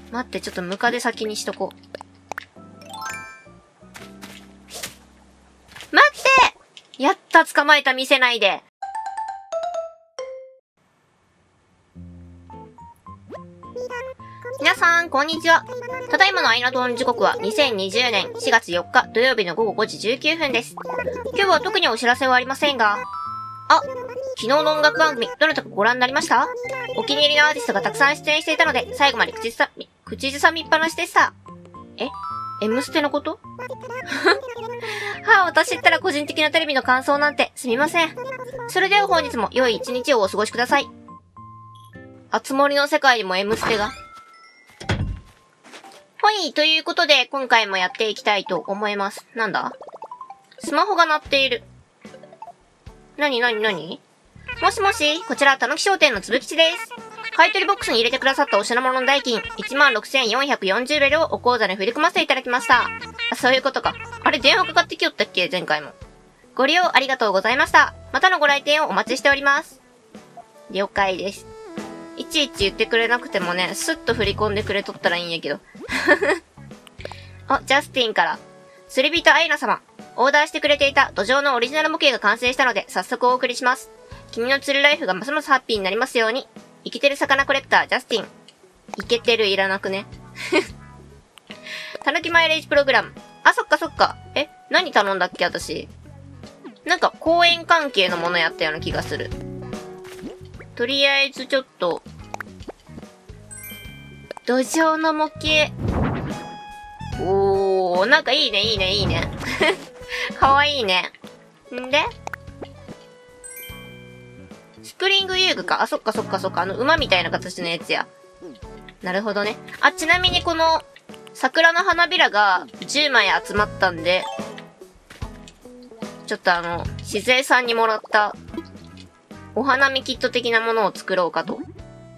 待って、ちょっとムカデ先にしとこう。待ってやった、捕まえた、見せないで。皆さん、こんにちは。ただいまのアイナ島の時刻は2020年4月4日土曜日の午後5時19分です。今日は特にお知らせはありませんが、昨日の音楽番組、どなたかご覧になりました？お気に入りのアーティストがたくさん出演していたので、最後まで口ずさみっぱなしでした。M ステのことはあ、私ったら個人的なテレビの感想なんてすみません。それでは本日も良い一日をお過ごしください。あつ森の世界にも M ステが。はい、ということで、今回もやっていきたいと思います。なんだ？スマホが鳴っている。なにもしもし、こちら、たぬき商店のつぶきちです。買い取りボックスに入れてくださったお品物の代金、16,440ベルをお口座に振り込ませていただきました。そういうことか。あれ、電話かかってきよったっけ？前回も。ご利用ありがとうございました。またのご来店をお待ちしております。了解です。いちいち言ってくれなくてもね、スッと振り込んでくれとったらいいんやけど。ジャスティンから。釣り人アイナ様。オーダーしてくれていた土壌のオリジナル模型が完成したので、早速お送りします。君の釣りライフがますますハッピーになりますように。イケてる魚コレクター、ジャスティン。イケてるいらなくね。たぬきマイレージプログラム。そっか。何頼んだっけ私。なんか公園関係のものやったような気がする。とりあえずちょっと、土壌の模型。なんかいいね。かわいいね。んでスプリング遊具か。そっか。馬みたいな形のやつや。なるほどね。ちなみにこの、桜の花びらが10枚集まったんで、ちょっとしずえさんにもらった、お花見キット的なものを作ろうかと。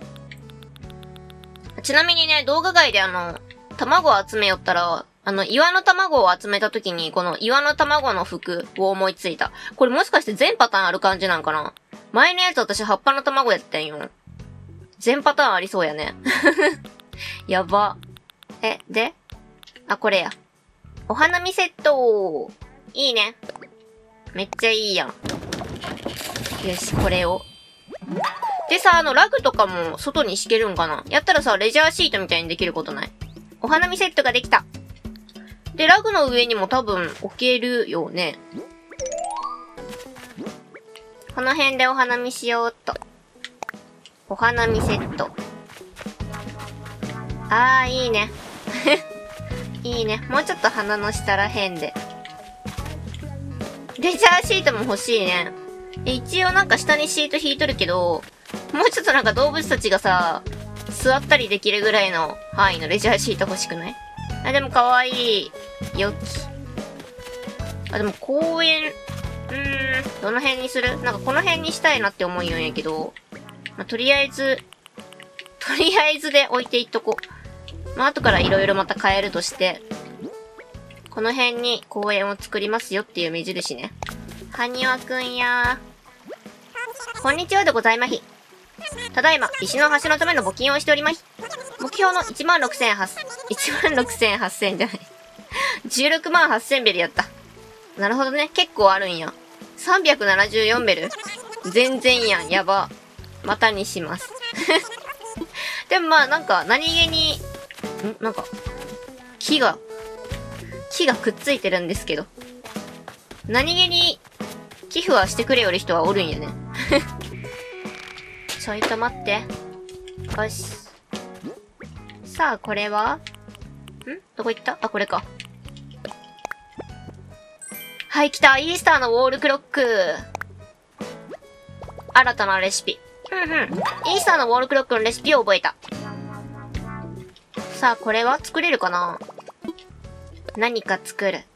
ちなみにね、動画外で卵を集めよったら、岩の卵を集めた時に、この岩の卵の服を思いついた。これもしかして全パターンある感じなんかな？前のやつ私葉っぱの卵やったんよ。全パターンありそうやね。やば。で？これや。お花見セットいいね。めっちゃいいやん。よし、これを。でさ、ラグとかも外に敷けるんかな？やったらさ、レジャーシートみたいにできることない？お花見セットができた。で、ラグの上にも多分置けるよね。この辺でお花見しようっと。お花見セット。いいね。いいね。もうちょっと花の下らへんで。レジャーシートも欲しいね。一応なんか下にシート引いとるけど、もうちょっとなんか動物たちがさ、座ったりできるぐらいの範囲のレジャーシート欲しくない？でもかわいい。よき。でも公園、どの辺にする？なんかこの辺にしたいなって思うんやけど、とりあえずで置いていっとこう。後から色々また変えるとして、この辺に公園を作りますよっていう目印ね。はにわくんやー。こんにちはでございまひ。ただいま、石の橋のための募金をしております。目標の16,800じゃない。16万8000ベルやった。なるほどね。結構あるんや。374ベル？全然やん。やば。またにします。でもなんか、何気に、なんか、木がくっついてるんですけど。何気に、寄付はしてくれよる人はおるんやね。ちょいと待って。よし。さあ、これはどこ行った？これか。はい、来た。イースターのウォールクロック。新たなレシピ。イースターのウォールクロックのレシピを覚えた。さあ、これは作れるかな？何か作る。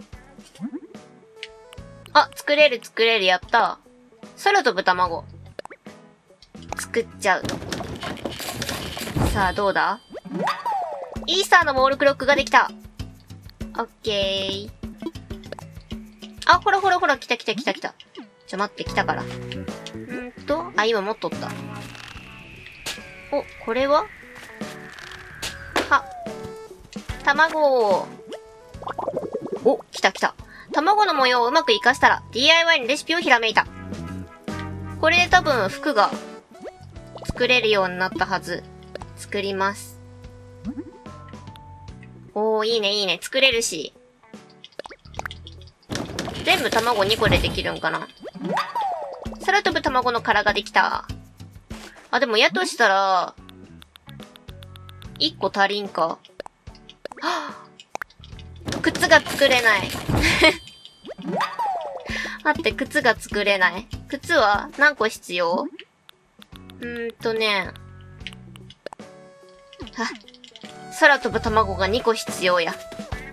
作れる。やった。空飛ぶ卵。作っちゃう。さあ、どうだ？イースターのウォールクロックができた。オッケー。ほら、来た。待って、来たから。今持っとった。これは？ は。卵。お、来た来た。卵の模様をうまく活かしたら DIY のレシピをひらめいた。これで多分服が作れるようになったはず。作ります。おー、いいねいいね。作れるし。全部卵2個でできるんかな。空飛ぶ卵の殻ができた。あ、でもやとしたら、1個足りんか。はぁ、靴が作れない。待って、靴が作れない。靴は何個必要？あ、空飛ぶ卵が2個必要や。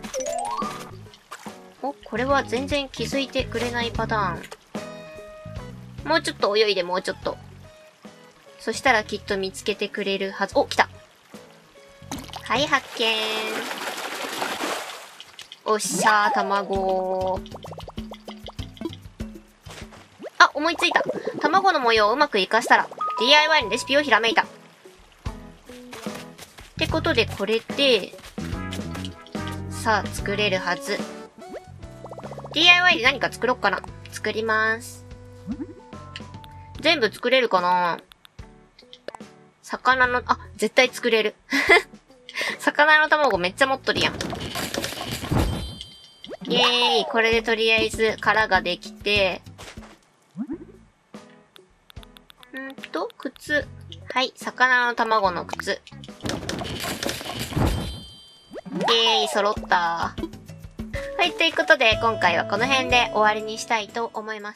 お、これは全然気づいてくれないパターン。もうちょっと泳いで、もうちょっと。そしたらきっと見つけてくれるはず。お、来た。はい、発見。おっしゃー、卵。あ、思いついた。卵の模様をうまく活かしたら DIY のレシピをひらめいた。ってことで、これで、さあ、作れるはず。DIY で何か作ろっかな。作ります。全部作れるかな。魚の、あ、絶対作れる。魚の卵めっちゃ持っとるやん。イエーイ。これでとりあえず殻ができて、靴。はい、魚の卵の靴。イエーイ、揃った。はい、ということで、今回はこの辺で終わりにしたいと思います。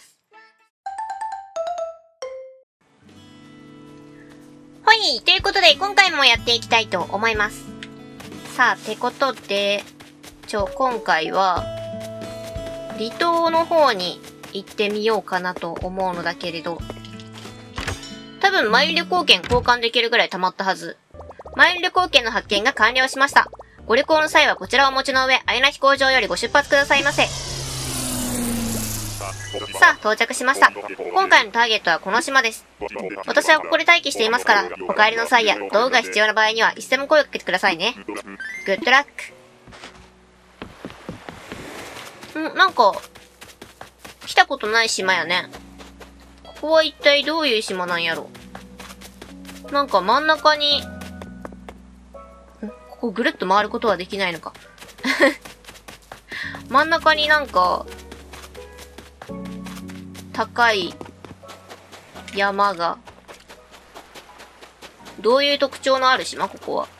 はい、ということで、今回もやっていきたいと思います。さあ、てことで、今回は、離島の方に行ってみようかなと思うのだけれど、多分、マイル旅行券交換できるぐらい溜まったはず。マイル旅行券の発券が完了しました。ご旅行の際はこちらをお持ちの上、アユナ飛行場よりご出発くださいませ。さあ、到着しました。今回のターゲットはこの島です。私はここで待機していますから、お帰りの際や道具が必要な場合にはいつでも声をかけてくださいね。グッドラック。なんか、来たことない島やね。ここは一体どういう島なんやろ。なんか真ん中に、ここぐるっと回ることはできないのか。真ん中になんか、高い山が。どういう特徴のある島ここは。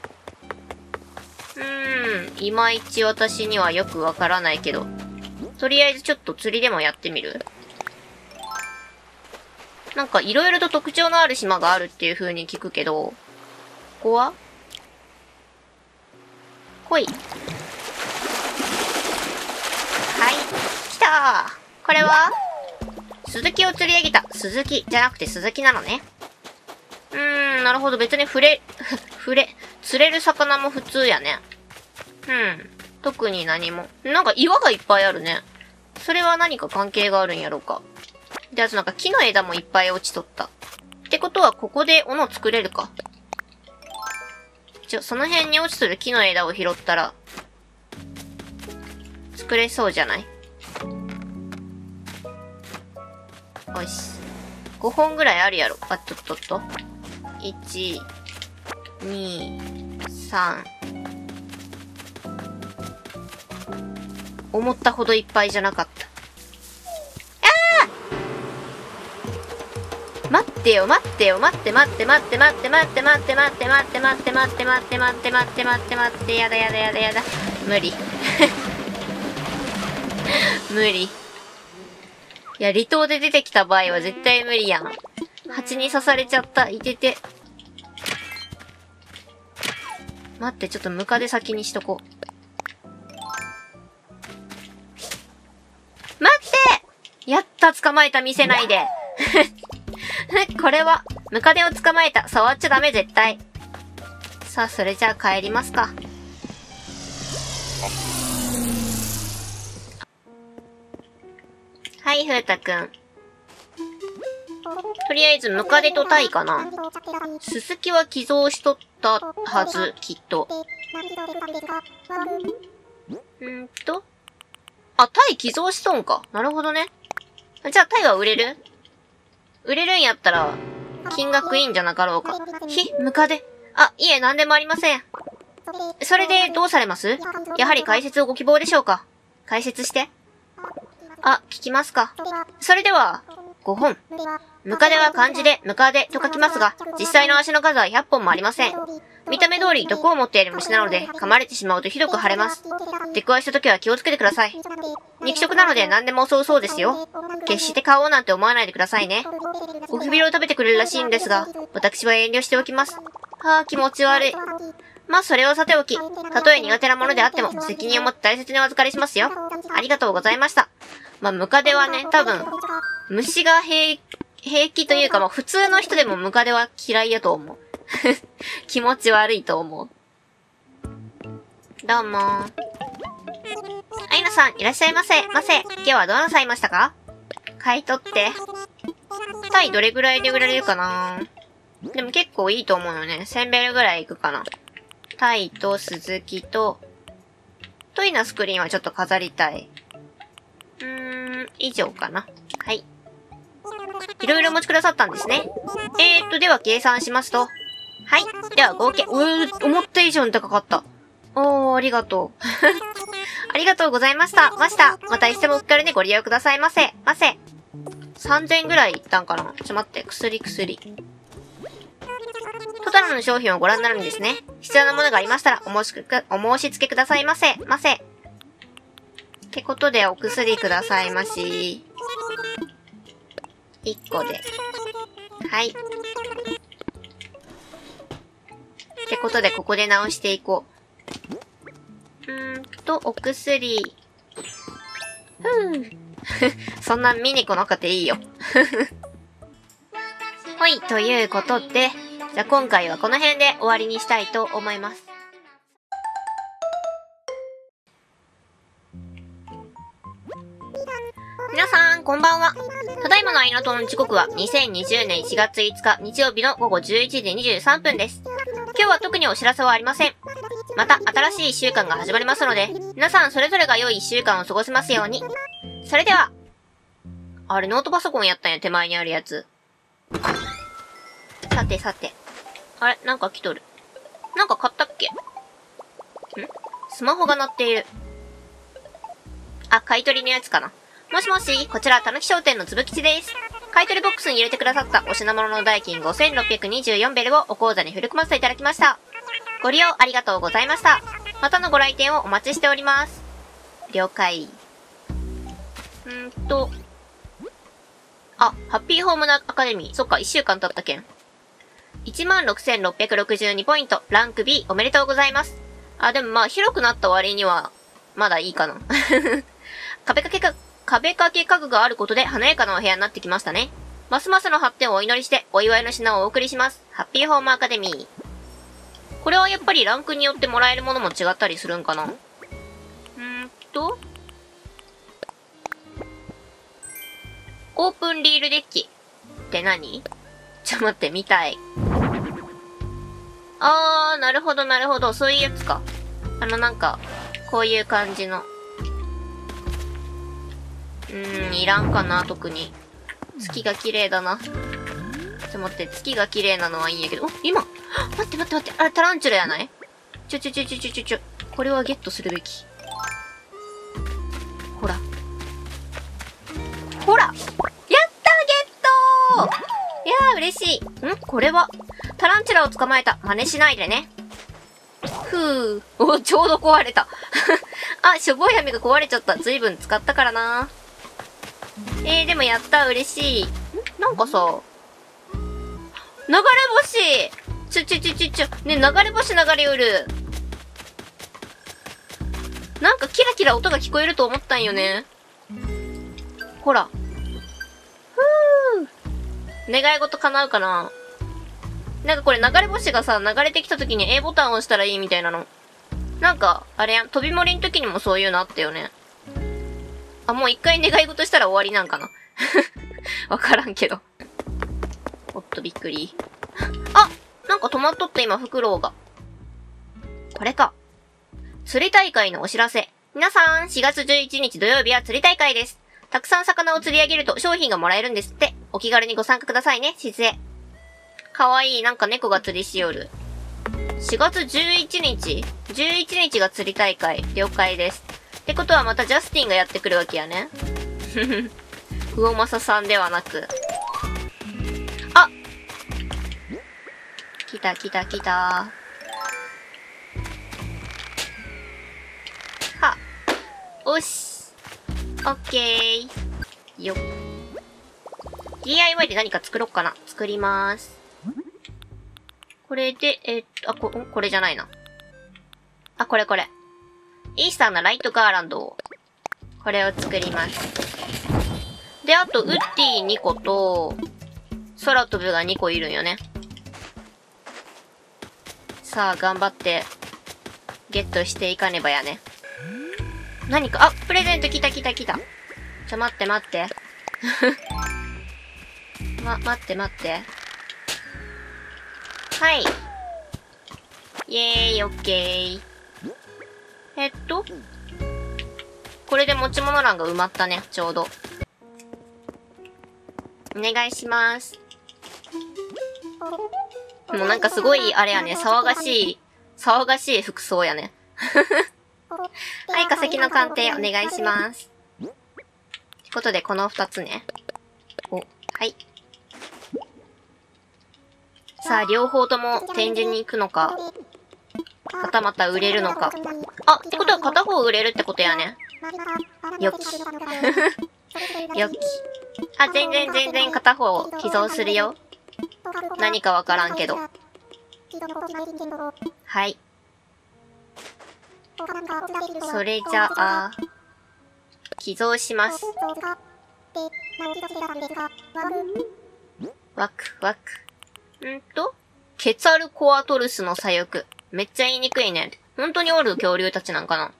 いまいち私にはよくわからないけど。とりあえずちょっと釣りでもやってみる？なんかいろいろと特徴のある島があるっていう風に聞くけど、ここは？来い。はい、来たー。これはスズキを釣り上げた。スズキじゃなくてスズキなのね。なるほど。別に釣れる魚も普通やね。特に何も。なんか岩がいっぱいあるね。それは何か関係があるんやろうか。で、あとなんか木の枝もいっぱい落ちとった。ってことはここで斧作れるか。その辺に落ちとる木の枝を拾ったら、作れそうじゃない？よし。5本ぐらいあるやろ。あ、1、2、3。思ったほどいっぱいじゃなかった。待ってよ、待ってよ、待って待って待って待って待って待って待って待って待って待って待って待って待って待って待って、やだやだやだやだ。無理。無理。いや、離島で出てきた場合は絶対無理やん。蜂に刺されちゃった。いてて。待って、ちょっとムカデ先にしとこう。待ってやった、捕まえた、見せないで。これは、ムカデを捕まえた。触っちゃダメ、絶対。さあ、それじゃあ帰りますか。はい、ふうたくん。 とりあえず、ムカデとタイかな。ススキは寄贈しとったはず、きっと。あ、タイ寄贈しとんか。なるほどね。じゃあ、タイは売れる？売れるんやったら、金額いいんじゃなかろうか。ムカデ。あ、いえ、なんでもありません。それで、どうされます？やはり解説をご希望でしょうか？解説して。あ、聞きますか。それでは、5本。ムカデは漢字でムカデと書きますが、実際の足の数は100本もありません。見た目通り毒を持っている虫なので、噛まれてしまうとひどく腫れます。出くわした時は気をつけてください。肉食なので何でも襲うそうですよ。決して買おうなんて思わないでくださいね。ゴキビルを食べてくれるらしいんですが、私は遠慮しておきます。はぁ、気持ち悪い。まあ、それをさておき、たとえ苦手なものであっても、責任を持って大切にお預かりしますよ。ありがとうございました。まあ、ムカデはね、多分、虫が平気というか、まあ、普通の人でもムカデは嫌いやと思う。気持ち悪いと思う。どうもー。あいなさん、いらっしゃいませ。今日はどうなさいましたか？買い取って。タイどれぐらいで売られるかな？でも結構いいと思うよね。1000ベルぐらいいくかな。タイとスズキと、トイなスクリーンはちょっと飾りたい。以上かな。はい。いろいろお持ちくださったんですね。では計算しますと。はい。では合計、思った以上に高かった。ありがとう。ありがとうございました。またいつでもお気軽にご利用くださいませ。3000ぐらいいったんかな。ちょっと待って、薬。トタロの商品をご覧になるんですね。必要なものがありましたらお申し付けくださいませ。ってことでお薬くださいまし。1個で。はい。ってことでここで直していこう。お薬。そんな見に来なくていいよ。はい、ということで、じゃあ今回はこの辺で終わりにしたいと思います。皆さん、こんばんは。ただいまのアイナトの時刻は2020年4月5日日曜日の午後11時23分です。今日は特にお知らせはありません。また新しい1週間が始まりますので、皆さんそれぞれが良い1週間を過ごせますように。それでは、あれノートパソコンやったんや、手前にあるやつ。さて。あれなんか来とる。なんか買ったっけ？スマホが鳴っている。あ、買い取りのやつかな。もしもし、こちら、たぬき商店のつぶきちです。買い取りボックスに入れてくださったお品物の代金5624ベルをお口座に振り込ませていただきました。ご利用ありがとうございました。またのご来店をお待ちしております。了解。ハッピーホームアカデミー。そっか、1週間経ったけん。16,662 ポイント、ランク B おめでとうございます。でもまあ広くなった割には、まだいいかな。壁掛け家具があることで華やかなお部屋になってきましたね。ますますの発展をお祈りしてお祝いの品をお送りします。ハッピーホームアカデミー。これはやっぱりランクによってもらえるものも違ったりするんかな？オープンリールデッキって何？ちょっと待って、見たい。なるほど。そういうやつか。なんか、こういう感じの。いらんかな、特に。月が綺麗だな。ちょっと待って、月が綺麗なのはいいんやけど。今待って。あれ、タランチュラやない？これはゲットするべき。ほら。やったー、ゲットー！いやー、嬉しい。これは、タランチュラを捕まえた。真似しないでね。ちょうど壊れた。しょぼい網が壊れちゃった。ずいぶん使ったからな。でもやった、嬉しい。なんかさ、流れ星！ね、流れ星流れよる。なんかキラキラ音が聞こえると思ったんよね。ほら。願い事叶うかな？なんかこれ流れ星がさ、流れてきた時に A ボタンを押したらいいみたいなの。なんか、あれやん、飛び森の時にもそういうのあったよね。もう一回願い事したら終わりなんかな。わからんけど。 とびっくり。あ、なんか止まっとった今、フクロウが。これか。釣り大会のお知らせ。皆さん、4月11日土曜日は釣り大会です。たくさん魚を釣り上げると商品がもらえるんですって。お気軽にご参加くださいね、静江。かわいい、なんか猫が釣りしよる。4月11日 ?11 日が釣り大会。了解です。ってことはまたジャスティンがやってくるわけやね。魚政さんではなく。あ、来た来た来た。は、おし。オッケー。よっ。DIY で何か作ろっかな。作りまーす。これで、これじゃないな。あ、これ。イースターのライトガーランドを。これを作ります。で、あと、ウッディ2個と、空飛ぶが2個いるんよね。さあ、頑張って、ゲットしていかねばやね。何か、あ、プレゼント来た。待って。待って。はい。イェーイ、オッケー。これで持ち物欄が埋まったね、ちょうど。お願いします。もうなんかすごい、あれやね、騒がしい服装やね。はい、化石の鑑定お願いします。ってことで、この2つね。はい。さあ、両方とも展示に行くのか、はたまた売れるのか。あ、ってことは片方売れるってことやね。よき。よき。あ、全然片方寄贈するよ。何かわからんけど。はい。それじゃあ、寄贈します。ワク。ケツァルコアトルスの左翼。めっちゃ言いにくいね。本当におる恐竜たちなんかな。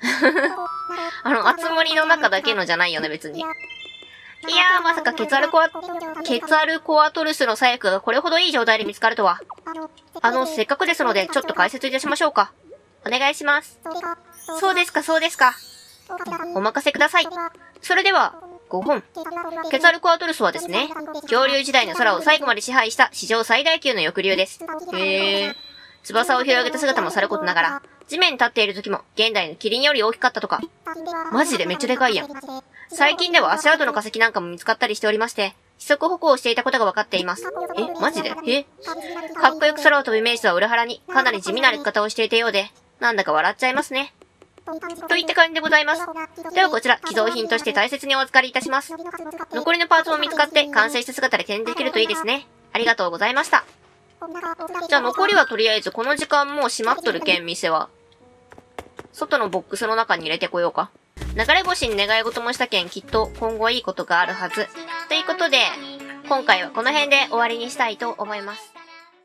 集まりの中だけのじゃないよね、別に。いやー、まさかケツァルコアトルスの左翼がこれほどいい状態で見つかるとは。せっかくですので、ちょっと解説いたしましょうか。お願いします。そうですか。お任せください。それでは、5本。ケツァルコアトルスはですね、恐竜時代の空を最後まで支配した史上最大級の翼竜です。翼を広げた姿もさることながら、地面に立っている時も現代のキリンより大きかったとか。マジでめっちゃでかいやん。最近では足跡の化石なんかも見つかったりしておりまして、四足歩行をしていたことが分かっています。マジでかっこよく空を飛ぶイメージとは裏腹に、かなり地味な歩き方をしていたようで、なんだか笑っちゃいますね。といった感じでございます。ではこちら、寄贈品として大切にお預かりいたします。残りのパーツも見つかって完成した姿で展示できるといいですね。ありがとうございました。じゃあ残りはとりあえずこの時間もう閉まっとるけん店は。外のボックスの中に入れてこようか。流れ星に願い事もしたけんきっと今後いいことがあるはず。ということで、今回はこの辺で終わりにしたいと思います。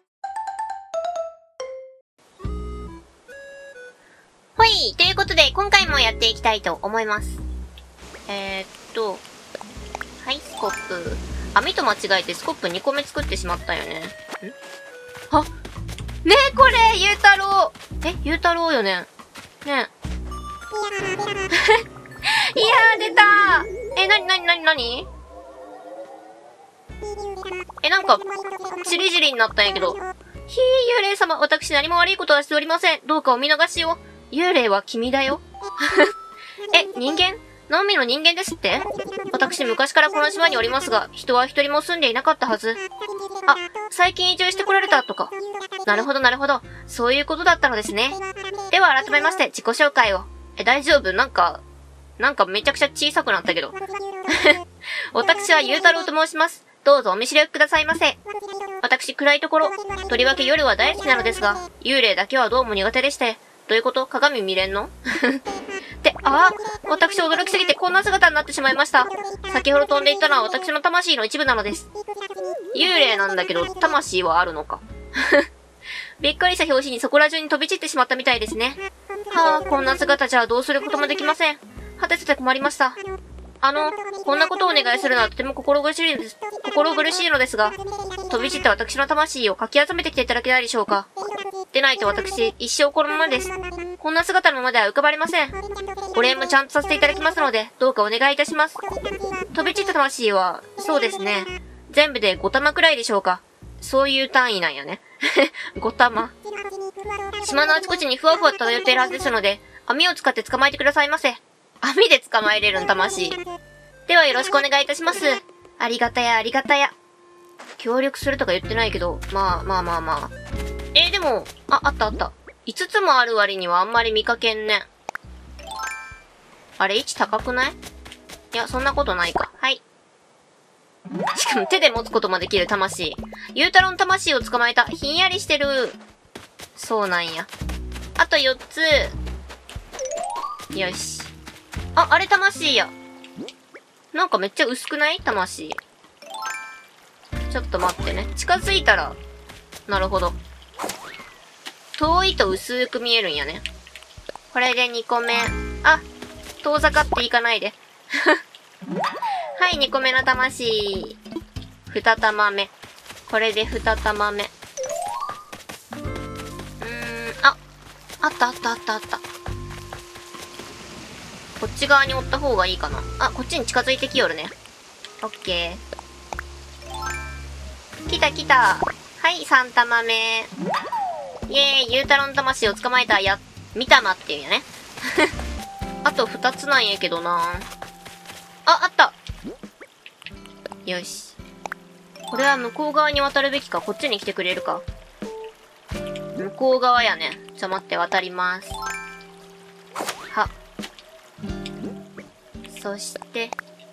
ほい！ということで、今回もやっていきたいと思います。はい、スコップ。網と間違えてスコップ2個目作ってしまったよね。あ！ねえ、これゆうたろう！ゆうたろうよね。ねえ。いやー、出たー！なになんか、チリジリになったんやけど。幽霊様、私何も悪いことはしておりません。どうかお見逃しを。幽霊は君だよ。人間？ナオミの人間ですって？私昔からこの島におりますが、人は一人も住んでいなかったはず。あ、最近移住してこられたとか。なるほど。そういうことだったのですね。では改めまして自己紹介を。大丈夫？なんかめちゃくちゃ小さくなったけど。私はゆうたろうと申します。どうぞお見知りおきくださいませ。私暗いところ、とりわけ夜は大好きなのですが、幽霊だけはどうも苦手でして。どういうこと？鏡見れんの？私驚きすぎてこんな姿になってしまいました。先ほど飛んでいったのは私の魂の一部なのです。幽霊なんだけど、魂はあるのか。びっくりした拍子にそこら中に飛び散ってしまったみたいですね。こんな姿じゃどうすることもできません。はてさて困りました。こんなことをお願いするのはとても心苦しいのですが、 飛び散った私の魂をかき集めてきていただけないでしょうか。でないと私、一生このままです。こんな姿のままでは浮かばれません。お礼もちゃんとさせていただきますので、どうかお願いいたします。飛び散った魂は、そうですね。全部で5玉くらいでしょうか。そういう単位なんやね。5玉。島のあちこちにふわふわと漂っているはずですので、網を使って捕まえてくださいませ。網で捕まえれるん、魂。ではよろしくお願いいたします。ありがたや、ありがたや。協力するとか言ってないけど、まあ。でも、あったあった。5つもある割にはあんまり見かけんね。あれ、位置高くない？いや、そんなことないか。はい。しかも手で持つこともできる魂。ゆうたろうの魂を捕まえた。ひんやりしてる。そうなんや。あと4つ。よし。あれ魂や。なんかめっちゃ薄くない？魂。ちょっと待ってね。近づいたら、なるほど。遠いと薄く見えるんやね。これで2個目。あ、遠ざかっていかないで。はい、2個目の魂。2玉目。これで2玉目。あった。こっち側に追った方がいいかな。あ、こっちに近づいてきよるね。オッケー。来た。はい、3玉目。イエーイ、ゆうたろうの魂を捕まえた。みたまっていうんやね。あと2つなんやけどな。あった。よし。これは向こう側に渡るべきか。こっちに来てくれるか。向こう側やね。待って、渡ります。は。そして。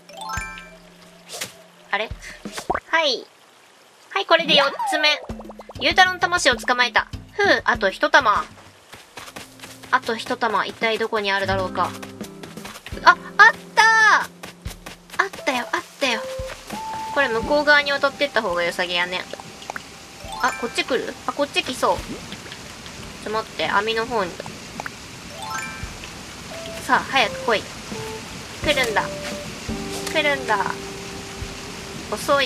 あれ？はい、これで4つ目。ゆうたろうの魂を捕まえた。あと1玉。一体どこにあるだろうか。あったよ。これ向こう側に渡ってった方が良さげやね。あ、こっち来る？こっち来そう。待って、網の方に。さあ、早く来い。来るんだ。遅い。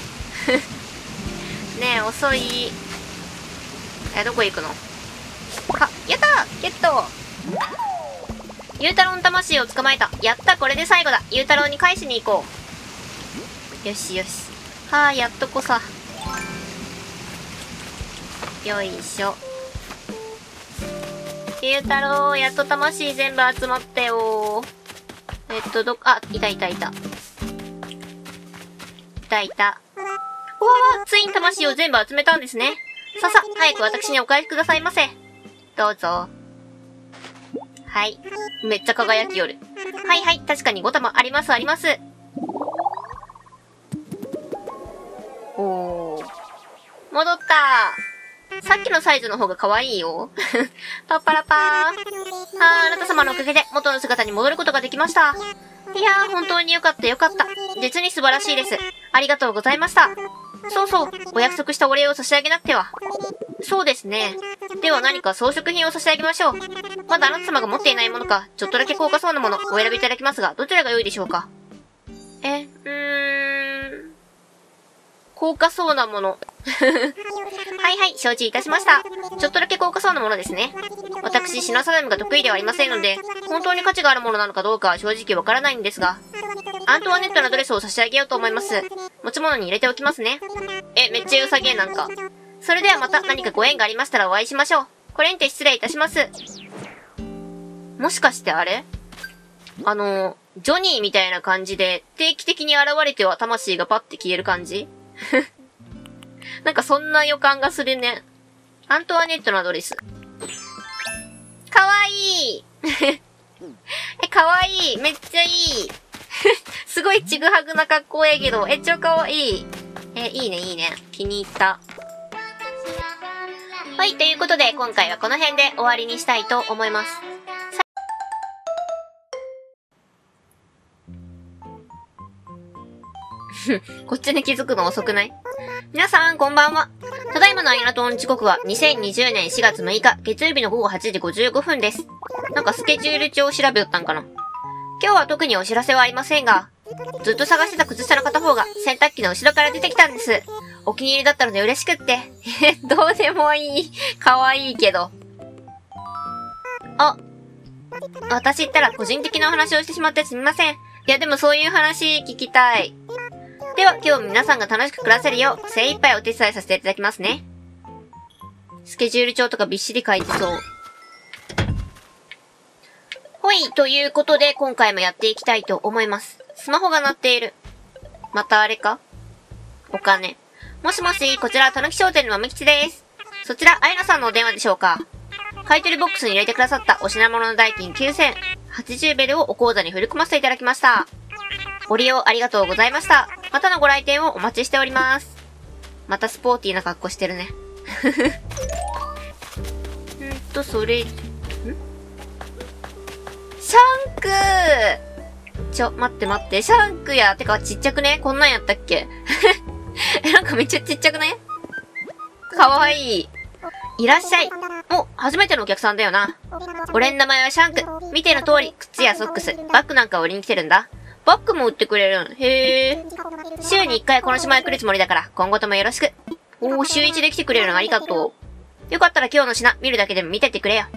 ねえ、遅い。どこ行くの？やったー！ゲット！ゆうたろうの魂を捕まえた。やった、これで最後だ。ゆうたろうに返しに行こう。よし。やっとこさ。よいしょ。ゆうたろう、やっと魂全部集まったよー。いた。うわー、ついに魂を全部集めたんですね。さ、早く私にお返しくださいませ。どうぞ。はい。めっちゃ輝きよる。はい、確かに5玉あります。おー。戻ったー。さっきのサイズの方が可愛いよ。パッパラパー。あなた様のおかげで元の姿に戻ることができました。いやー、本当によかった。実に素晴らしいです。ありがとうございました。そう、お約束したお礼を差し上げなくては。そうですね。では何か装飾品を差し上げましょう。まだあなた様が持っていないものか、ちょっとだけ高価そうなものお選びいただきますが、どちらが良いでしょうか？高価そうなもの。はい、承知いたしました。ちょっとだけ高価そうなものですね。私、品定めが得意ではありませんので、本当に価値があるものなのかどうかは正直わからないんですが、アントワネットのドレスを差し上げようと思います。持ち物に入れておきますね。めっちゃ良さげなんか。それではまた何かご縁がありましたらお会いしましょう。これにて失礼いたします。もしかしてあれ？ジョニーみたいな感じで、定期的に現れては魂がパッて消える感じ？なんかそんな予感がするね。アントワネットのドレス。かわいいかわいいめっちゃいいすごいちぐはぐな格好やけど、超かわいい。いいね。気に入った。はい、ということで、今回はこの辺で終わりにしたいと思います。こっちで気づくの遅くない？皆さん、こんばんは。ただいまのアイナトの時刻は2020年4月6日、月曜日の午後8時55分です。なんかスケジュール帳を調べよったんかな。今日は特にお知らせはありませんが、ずっと探してた靴下の片方が洗濯機の後ろから出てきたんです。 お気に入りだったので嬉しくって。どうでもいい。可愛いけど。あ、私ったら個人的なお話をしてしまってすみません。いやでもそういう話聞きたい。では今日皆さんが楽しく暮らせるよう精一杯お手伝いさせていただきますね。スケジュール帳とかびっしり書いてそう。ほい、ということで今回もやっていきたいと思います。スマホが鳴っている。またあれか？お金。もしもし、こちら、たぬき商店のまむきちです。そちら、あやなさんのお電話でしょうか？買い取りボックスに入れてくださったお品物の代金9080ベルをお口座に振り込ませていただきました。ご利用ありがとうございました。またのご来店をお待ちしております。またスポーティーな格好してるね。それ、シャンク待って、シャンクや。てか、ちっちゃくね？こんなんやったっけ？なんかめっちゃちっちゃくね？かわいい。いらっしゃい。お、初めてのお客さんだよな。俺の名前はシャンク。見ての通り、靴やソックス、バッグなんかを売りに来てるんだ。バッグも売ってくれるん？へえ。週に1回この島へ来るつもりだから、今後ともよろしく。おー、週1で来てくれるのありがとう。よかったら今日の品、見るだけでも見てってくれよ。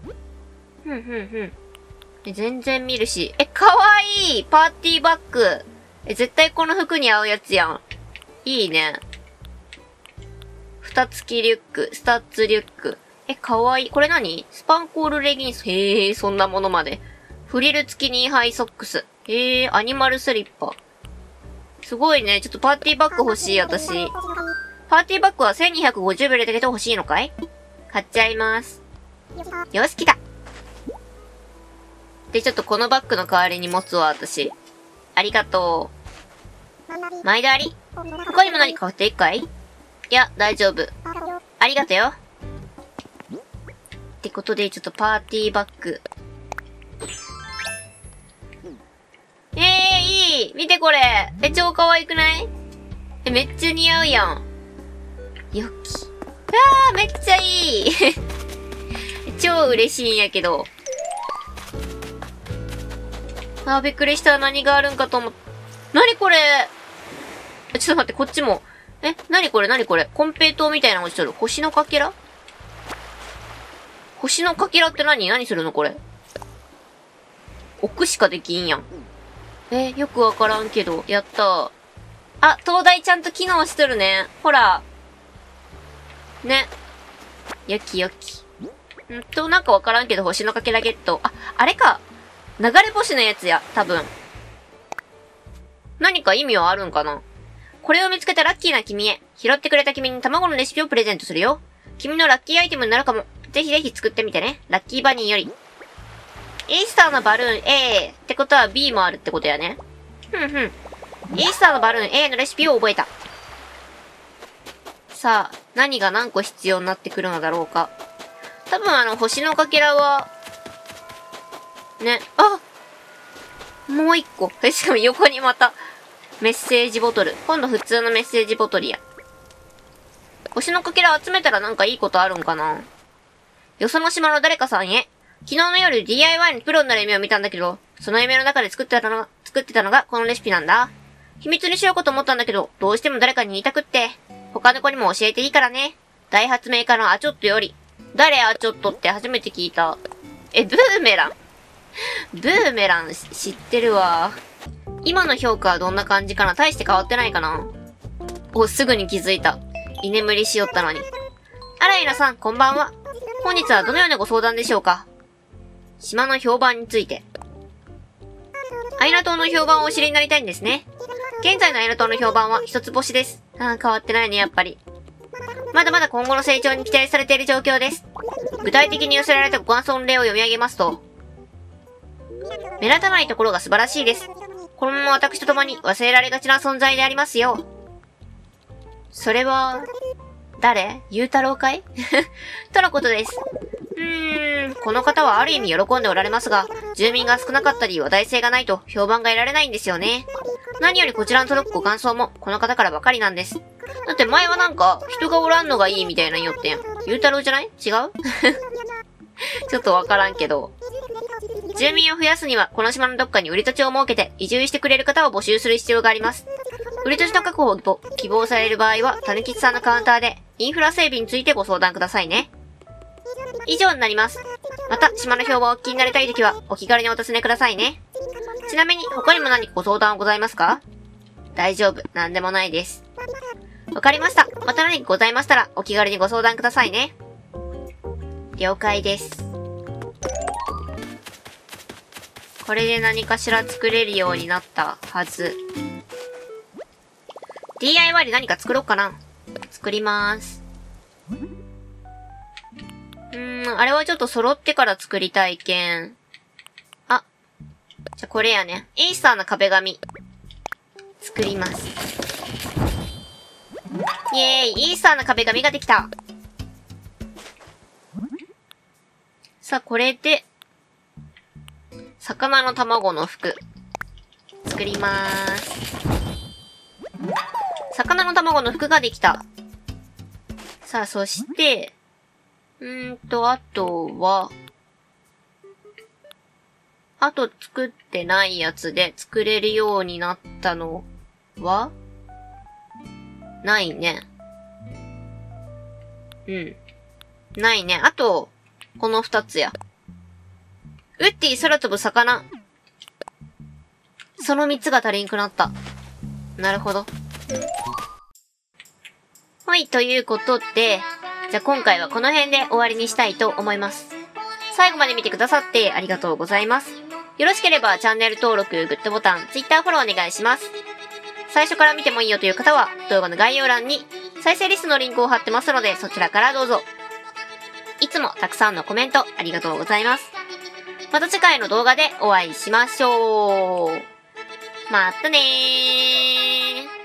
全然見るし。かわいい！パーティーバッグ。絶対この服に合うやつやん。いいね。蓋付きリュック、スタッツリュック。かわいい。これ何？スパンコールレギンス。へえ、そんなものまで。フリル付きニーハイソックス。へえ、アニマルスリッパ。すごいね。ちょっとパーティーバッグ欲しい、私。パーティーバッグは1250ベルだけど欲しいのかい？買っちゃいます。よし、来た。で、ちょっとこのバッグの代わりに持つわ、私。ありがとう。毎度あり。他にも何か買っていいかい？いや、大丈夫。ありがとよ。ってことで、ちょっとパーティーバッグ。いい！見てこれ！超可愛くない？めっちゃ似合うやん。よき。めっちゃいい！超嬉しいんやけど。びっくりした。何があるんかと思っ。何これ？ちょっと待って、こっちも。何これ？コンペイトーみたいなの落ちとる。星のかけら？星のかけらって何するのこれ。置くしかできんやん。よくわからんけど。やったー。あ、灯台ちゃんと機能しとるね。ほら。ね。よき。なんかわからんけど、星のかけらゲット。あれか。流れ星のやつや、多分。何か意味はあるんかな？これを見つけたラッキーな君へ。拾ってくれた君に卵のレシピをプレゼントするよ。君のラッキーアイテムになるかも。ぜひぜひ作ってみてね。ラッキーバニーより。イースターのバルーン A ってことは B もあるってことやね。イースターのバルーン A のレシピを覚えた。さあ、何が何個必要になってくるのだろうか。多分星のかけらは、ね。もう一個。しかも横にまた、メッセージボトル。今度普通のメッセージボトルや。星のかけら集めたらなんかいいことあるんかな？よその島の誰かさんへ。昨日の夜 DIY にプロになる夢を見たんだけど、その夢の中で作ってたのがこのレシピなんだ。秘密にしようかと思ったんだけど、どうしても誰かに言いたくって。他の子にも教えていいからね。大発明家のアチョットより。誰アチョットって初めて聞いた。ブーメラン知ってるわ。今の評価はどんな感じかな？大して変わってないかな？すぐに気づいた。居眠りしよったのに。あらいらさん、こんばんは。本日はどのようなご相談でしょうか？島の評判について。アイナ島の評判をお知りになりたいんですね。現在のアイナ島の評判は一つ星です。変わってないね、やっぱり。まだまだ今後の成長に期待されている状況です。具体的に寄せられたご感想の例を読み上げますと、目立たないところが素晴らしいです。このまま私と共に忘れられがちな存在でありますよ。それは、誰？ゆうたろうかいとのことです。この方はある意味喜んでおられますが、住民が少なかったり話題性がないと評判が得られないんですよね。何よりこちらに届くご感想もこの方からばかりなんです。だって前はなんか人がおらんのがいいみたいな言いよってん。ゆうたろうじゃない？違うちょっとわからんけど。住民を増やすにはこの島のどっかに売り土地を設けて移住してくれる方を募集する必要があります。 売りとしの確保を希望される場合は、たぬきちさんのカウンターで、インフラ整備についてご相談くださいね。以上になります。また、島の評判をお聞きになりたいときは、お気軽にお尋ねくださいね。ちなみに、他にも何かご相談はございますか？大丈夫。なんでもないです。わかりました。また何かございましたら、お気軽にご相談くださいね。了解です。これで何かしら作れるようになったはず。DIY で何か作ろうかな。作りまーす。あれはちょっと揃ってから作りたいけん。あ、じゃこれやね。イースターの壁紙。作ります。イエーイ、イースターの壁紙ができた。さあ、これで、魚の卵の服。作りまーす。魚の卵の服ができた。さあ、そして、あとは、あと作ってないやつで作れるようになったのはないね。ないね。あと、この二つや。ウッディ空飛ぶ魚。その三つが足りんくなった。なるほど。はい、ということで、じゃあ今回はこの辺で終わりにしたいと思います。最後まで見てくださってありがとうございます。よろしければチャンネル登録、グッドボタン、Twitter フォローお願いします。最初から見てもいいよという方は動画の概要欄に再生リストのリンクを貼ってますのでそちらからどうぞ。いつもたくさんのコメントありがとうございます。また次回の動画でお会いしましょう。またねー。